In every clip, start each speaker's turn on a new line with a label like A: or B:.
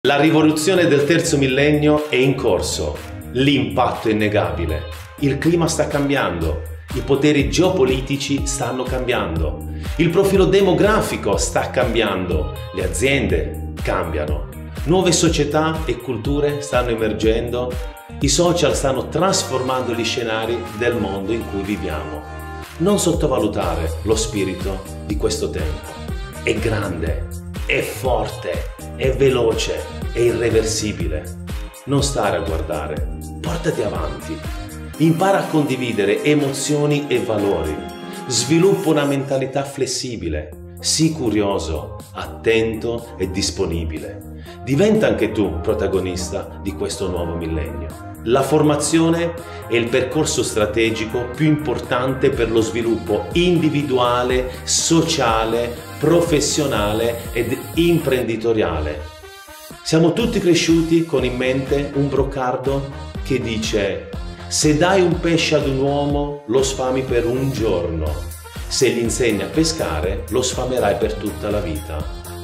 A: La rivoluzione del terzo millennio è in corso, l'impatto è innegabile, il clima sta cambiando, i poteri geopolitici stanno cambiando, il profilo demografico sta cambiando, le aziende cambiano, nuove società e culture stanno emergendo, i social stanno trasformando gli scenari del mondo in cui viviamo. Non sottovalutare lo spirito di questo tempo. È grande, è forte, è veloce, è irreversibile. Non stare a guardare, portati avanti. Impara a condividere emozioni e valori. Sviluppa una mentalità flessibile. Sii curioso, attento e disponibile. Diventa anche tu protagonista di questo nuovo millennio. La formazione è il percorso strategico più importante per lo sviluppo individuale, sociale, professionale ed imprenditoriale. Siamo tutti cresciuti con in mente un brocardo che dice: se dai un pesce ad un uomo lo sfami per un giorno, se gli insegni a pescare lo sfamerai per tutta la vita.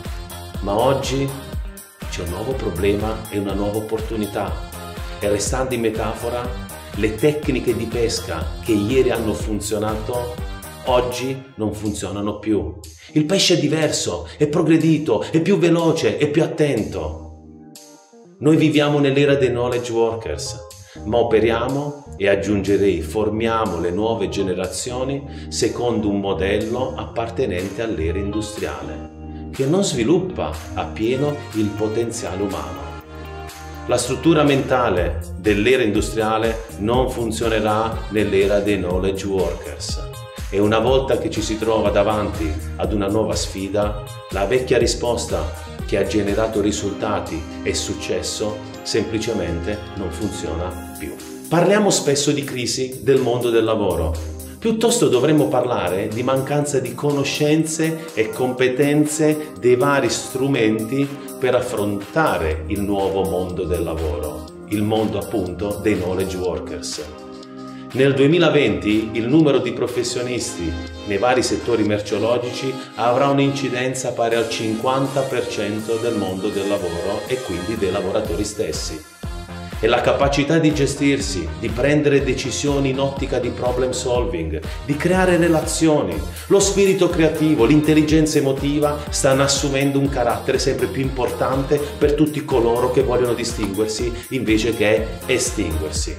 A: Ma oggi c'è un nuovo problema e una nuova opportunità. E restando in metafora, le tecniche di pesca che ieri hanno funzionato, oggi non funzionano più. Il pesce è diverso, è progredito, è più veloce, è più attento. Noi viviamo nell'era dei knowledge workers, ma operiamo e aggiungerei formiamo le nuove generazioni secondo un modello appartenente all'era industriale, che non sviluppa appieno il potenziale umano. La struttura mentale dell'era industriale non funzionerà nell'era dei knowledge workers. E una volta che ci si trova davanti ad una nuova sfida, la vecchia risposta che ha generato risultati e successo semplicemente non funziona più. Parliamo spesso di crisi del mondo del lavoro. Piuttosto dovremmo parlare di mancanza di conoscenze e competenze dei vari strumenti per affrontare il nuovo mondo del lavoro, il mondo appunto dei knowledge workers. Nel 2020 il numero di professionisti nei vari settori merceologici avrà un'incidenza pari al 50% del mondo del lavoro e quindi dei lavoratori stessi. E la capacità di gestirsi, di prendere decisioni in ottica di problem solving, di creare relazioni, lo spirito creativo, l'intelligenza emotiva stanno assumendo un carattere sempre più importante per tutti coloro che vogliono distinguersi invece che estinguersi.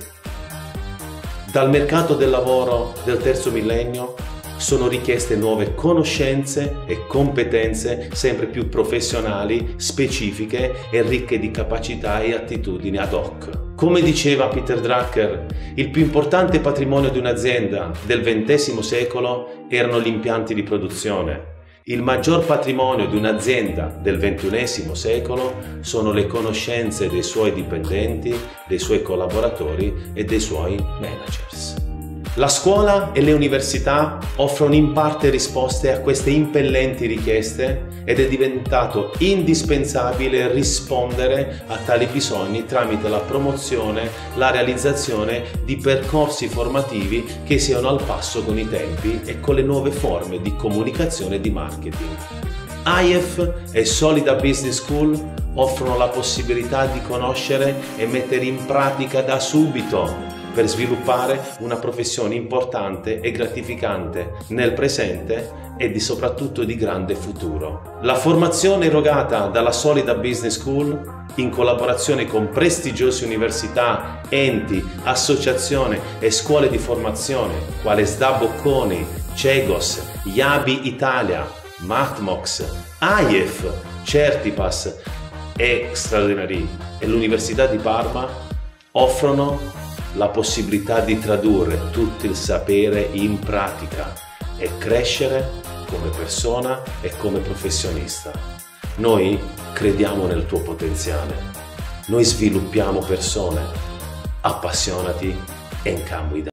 A: Dal mercato del lavoro del terzo millennio sono richieste nuove conoscenze e competenze sempre più professionali, specifiche e ricche di capacità e attitudini ad hoc. Come diceva Peter Drucker, il più importante patrimonio di un'azienda del XX secolo erano gli impianti di produzione. Il maggior patrimonio di un'azienda del XXI secolo sono le conoscenze dei suoi dipendenti, dei suoi collaboratori e dei suoi managers. La scuola e le università offrono in parte risposte a queste impellenti richieste ed è diventato indispensabile rispondere a tali bisogni tramite la promozione, la realizzazione di percorsi formativi che siano al passo con i tempi e con le nuove forme di comunicazione e di marketing. IEF e Solida Business School offrono la possibilità di conoscere e mettere in pratica da subito per sviluppare una professione importante e gratificante nel presente e soprattutto di grande futuro. La formazione erogata dalla Solida Business School, in collaborazione con prestigiose università, enti, associazioni e scuole di formazione, quale SDA Bocconi, Cegos, IABI Italia, Matmox, IEF, Certipass e Straordinary e l'Università di Parma, offrono la possibilità di tradurre tutto il sapere in pratica e crescere come persona e come professionista. Noi crediamo nel tuo potenziale, noi sviluppiamo persone, appassionati e incamui